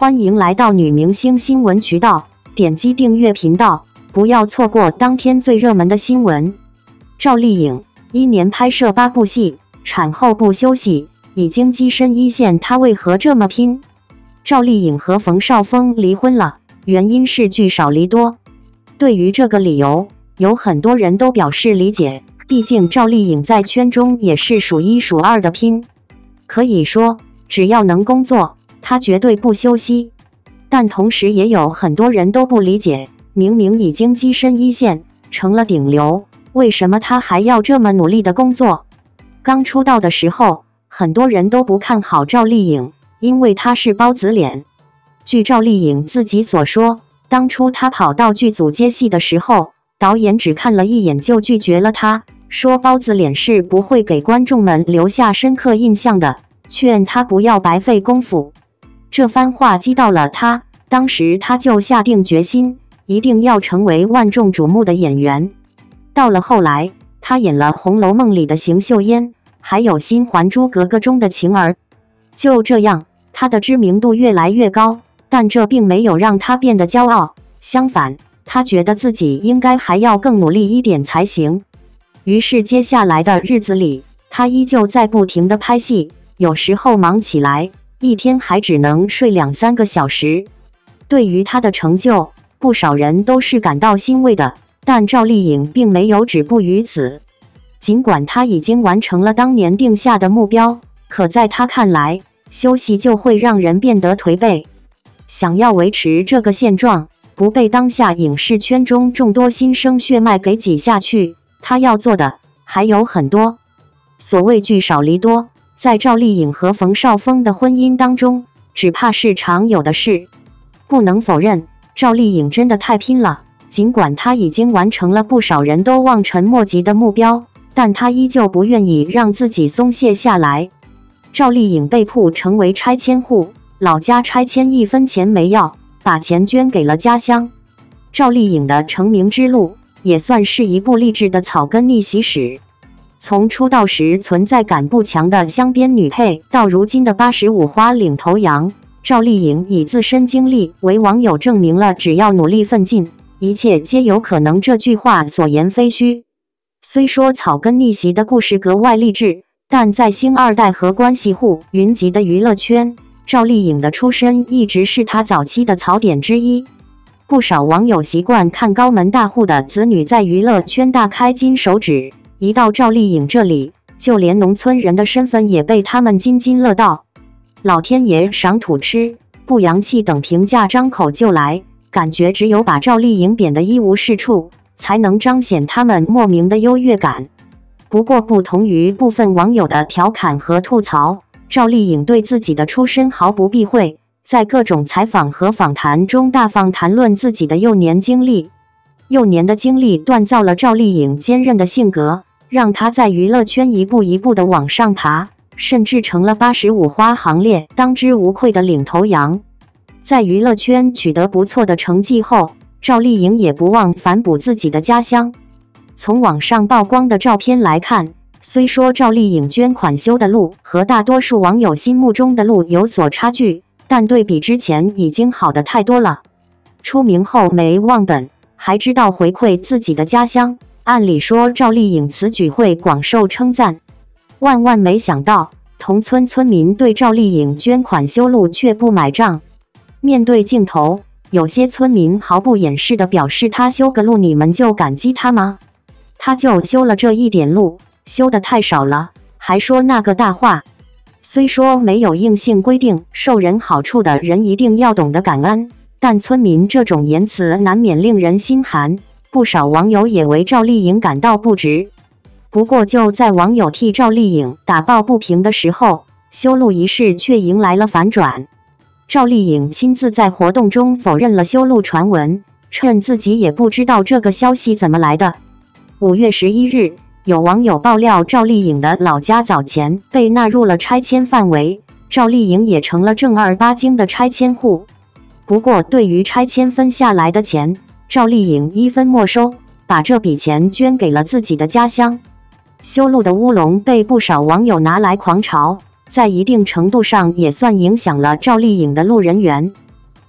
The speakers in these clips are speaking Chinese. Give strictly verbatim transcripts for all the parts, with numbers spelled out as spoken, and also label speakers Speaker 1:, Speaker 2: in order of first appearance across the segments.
Speaker 1: 欢迎来到女明星新闻渠道，点击订阅频道，不要错过当天最热门的新闻。赵丽颖一年拍摄八部戏，产后不休息，已经跻身一线，她为何这么拼？赵丽颖和冯绍峰离婚了，原因是聚少离多。对于这个理由，有很多人都表示理解，毕竟赵丽颖在圈中也是数一数二的拼。可以说，只要能工作，她绝对不休息。但同时也有很多人都不理解，明明已经跻身一线，成了顶流，为什么她还要这么努力的工作？刚出道的时候，很多人都不看好赵丽颖，因为她是包子脸。据赵丽颖自己所说，当初她跑到剧组接戏的时候，导演只看了一眼就拒绝了她，说包子脸是不会给观众们留下深刻印象的，劝她不要白费功夫。这番话击到了她，当时她就下定决心，一定要成为万众瞩目的演员。到了后来，她演了《红楼梦》里的邢岫烟，还有《新还珠格格》中的晴儿。就这样，她的知名度越来越高，但这并没有让她变得骄傲，相反，她觉得自己应该还要更努力一点才行。于是接下来的日子里，她依旧在不停地拍戏，有时候忙起来，一天还只能睡两三个小时。对于她的成就，不少人都是感到欣慰的，但赵丽颖并没有止步于此。尽管她已经完成了当年定下的目标，可在她看来，休息就会让人变得颓废。想要维持这个现状，不被当下影视圈中众多新生血脉给挤下去，她要做的还有很多。所谓聚少离多，在赵丽颖和冯绍峰的婚姻当中，只怕是常有的事。不能否认，赵丽颖真的太拼了。尽管她已经完成了不少人都望尘莫及的目标，但她依旧不愿意让自己松懈下来。赵丽颖被曝成为拆迁户，老家拆迁一分钱没要，把钱捐给了家乡。赵丽颖的成名之路也算是一部励志的草根逆袭史。从出道时存在感不强的乡边女配，到如今的八十五花领头羊，赵丽颖以自身经历为网友证明了只要努力奋进，一切皆有可能这句话所言非虚。虽说草根逆袭的故事格外励志，但在星二代和关系户云集的娱乐圈，赵丽颖的出身一直是她早期的槽点之一。不少网友习惯看高门大户的子女在娱乐圈大开金手指，一到赵丽颖这里，就连农村人的身份也被他们津津乐道。老天爷赏土吃，不洋气等评价张口就来，感觉只有把赵丽颖贬得一无是处，才能彰显他们莫名的优越感。不过不同于部分网友的调侃和吐槽，赵丽颖对自己的出身毫不避讳，在各种采访和访谈中大方谈论自己的幼年经历。幼年的经历锻造了赵丽颖坚韧的性格，让她在娱乐圈一步一步的往上爬，甚至成了八十五花行列当之无愧的领头羊。在娱乐圈取得不错的成绩后，赵丽颖也不忘反哺自己的家乡。从网上曝光的照片来看，虽说赵丽颖捐款修的路和大多数网友心目中的路有所差距，但对比之前已经好得太多了。出名后没忘本，还知道回馈自己的家乡，按理说赵丽颖此举会广受称赞。万万没想到，同村村民对赵丽颖捐款修路却不买账。面对镜头，有些村民毫不掩饰地表示，他修个路你们就感激他吗？他就修了这一点路，修得太少了，还说那个大话。虽说没有硬性规定受人好处的人一定要懂得感恩，但村民这种言辞难免令人心寒，不少网友也为赵丽颖感到不值。不过就在网友替赵丽颖打抱不平的时候，修路一事却迎来了反转。赵丽颖亲自在活动中否认了修路传闻，称自己也不知道这个消息怎么来的。五月十一日，有网友爆料赵丽颖的老家早前被纳入了拆迁范围，赵丽颖也成了正儿八经的拆迁户。不过对于拆迁分下来的钱，赵丽颖一分没收，把这笔钱捐给了自己的家乡。修路的乌龙被不少网友拿来狂潮，在一定程度上也算影响了赵丽颖的路人缘。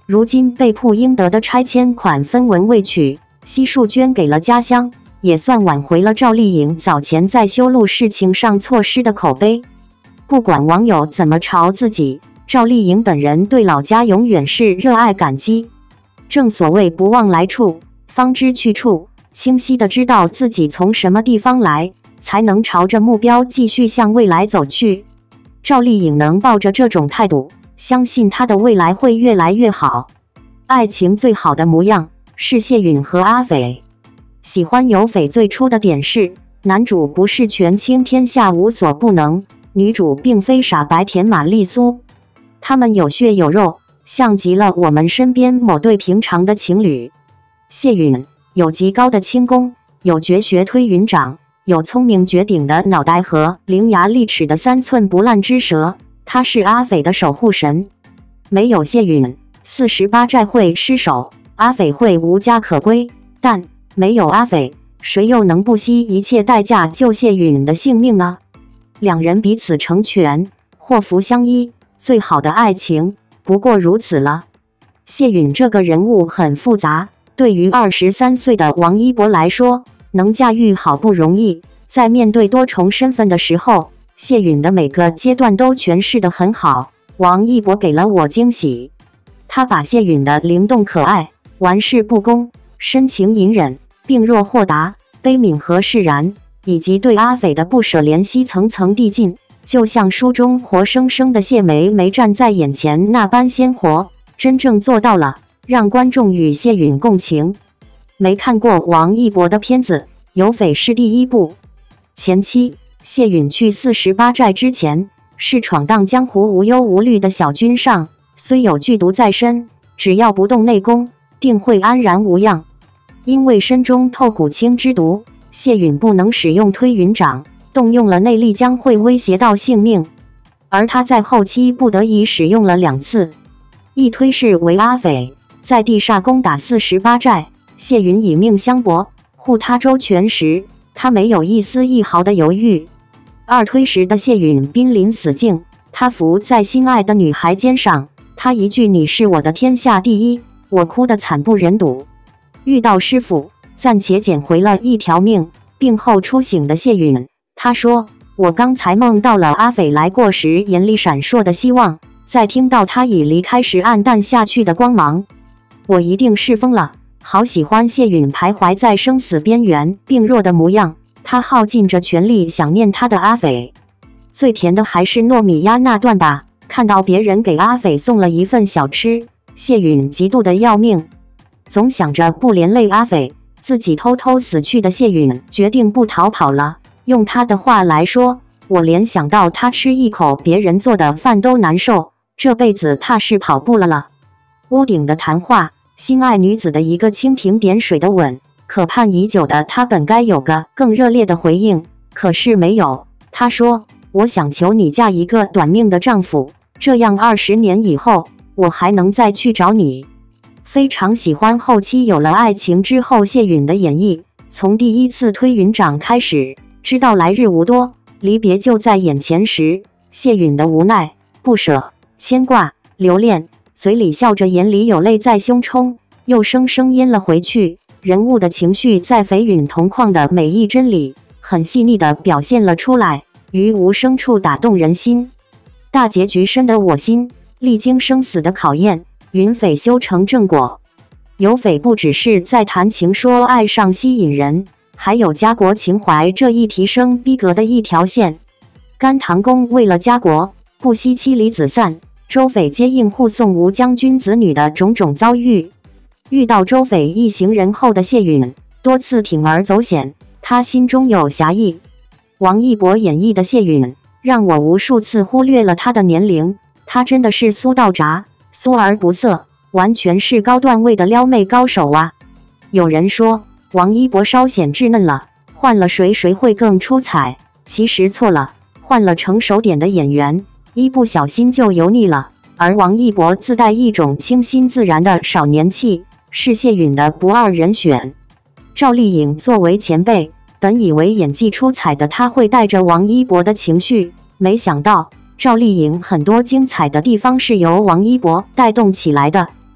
Speaker 1: 如今被迫应得的拆迁款分文未取，悉数捐给了家乡，也算挽回了赵丽颖早前在修路事情上错失的口碑。不管网友怎么嘲自己，赵丽颖本人对老家永远是热爱感激。正所谓不忘来处，方知去处，清晰地知道自己从什么地方来，才能朝着目标继续向未来走去。赵丽颖能抱着这种态度，相信她的未来会越来越好。爱情最好的模样是谢允和阿斐。喜欢有翡最初的点是，男主不是权倾天下无所不能，女主并非傻白甜玛丽苏，他们有血有肉，像极了我们身边某对平常的情侣。谢允有极高的轻功，有绝学推云掌，有聪明绝顶的脑袋和伶牙俐齿的三寸不烂之舌，他是阿斐的守护神。没有谢允，四十八寨会失守，阿斐会无家可归，但没有阿斐，谁又能不惜一切代价救谢允的性命呢？两人彼此成全，祸福相依，最好的爱情不过如此了。谢允这个人物很复杂，对于二十三岁的王一博来说，能驾驭好不容易。在面对多重身份的时候，谢允的每个阶段都诠释得很好。王一博给了我惊喜，他把谢允的灵动可爱、玩世不恭、深情隐忍、病弱豁达、悲悯和释然，以及对阿斐的不舍怜惜层层递进，就像书中活生生的谢梅梅站在眼前那般鲜活，真正做到了让观众与谢允共情。没看过王一博的片子，有翡是第一部。前期谢允去四十八寨之前，是闯荡江湖无忧无虑的小军上，虽有剧毒在身，只要不动内功，定会安然无恙。因为身中透古青之毒，谢允不能使用推云掌，动用了内力将会威胁到性命，而他在后期不得已使用了两次。一推是为阿斐在地煞攻打四十八寨，谢允以命相搏，护他周全时，他没有一丝一毫的犹豫。二推时的谢允濒临死境，他伏在心爱的女孩肩上，他一句你是我的天下第一，我哭得惨不忍睹。遇到师傅，暂且捡回了一条命。病后初醒的谢允，他说，我刚才梦到了阿斐来过时眼里闪烁的希望，在听到他已离开时暗淡下去的光芒。我一定是疯了，好喜欢谢允徘徊在生死边缘病弱的模样，他耗尽着全力想念他的阿斐。最甜的还是糯米鸭那段吧，看到别人给阿斐送了一份小吃，谢允嫉妒的要命，总想着不连累阿斐，自己偷偷死去的谢允决定不逃跑了。用他的话来说，我连想到他吃一口别人做的饭都难受，这辈子怕是跑不了了。屋顶的谈话，心爱女子的一个蜻蜓点水的吻，可盼已久的他本该有个更热烈的回应，可是没有。他说，我想求你嫁一个短命的丈夫，这样二十年以后我还能再去找你。非常喜欢后期有了爱情之后谢允的演绎，从第一次推云掌开始，知道来日无多，离别就在眼前时，谢允的无奈、不舍、牵挂、留恋，嘴里笑着，眼里有泪在胸冲，又生生咽了回去。人物的情绪在翡允同框的每一帧里，很细腻地表现了出来，于无声处打动人心。大结局深得我心，历经生死的考验，允翡修成正果。有翡不只是在谈情说爱上吸引人，还有家国情怀这一提升逼格的一条线。甘棠公为了家国，不惜妻离子散，周翡接应护送吴将军子女的种种遭遇。遇到周翡一行人后的谢允，多次铤而走险，他心中有侠义。王一博演绎的谢允，让我无数次忽略了他的年龄，他真的是酥到炸，酥而不涩，完全是高段位的撩妹高手啊！有人说王一博稍显稚嫩了，换了谁谁会更出彩？其实错了，换了成熟点的演员，一不小心就油腻了。而王一博自带一种清新自然的少年气，是谢允的不二人选。赵丽颖作为前辈，本以为演技出彩的她会带着王一博的情绪，没想到赵丽颖很多精彩的地方是由王一博带动起来的。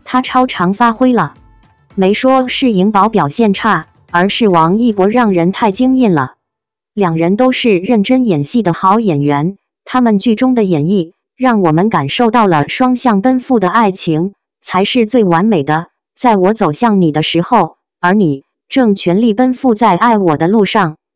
Speaker 1: 他超常发挥了。没说是颖宝表现差，而是王一博让人太惊艳了。两人都是认真演戏的好演员，他们剧中的演绎让我们感受到了双向奔赴的爱情才是最完美的。在我走向你的时候，而你正全力奔赴在爱我的路上。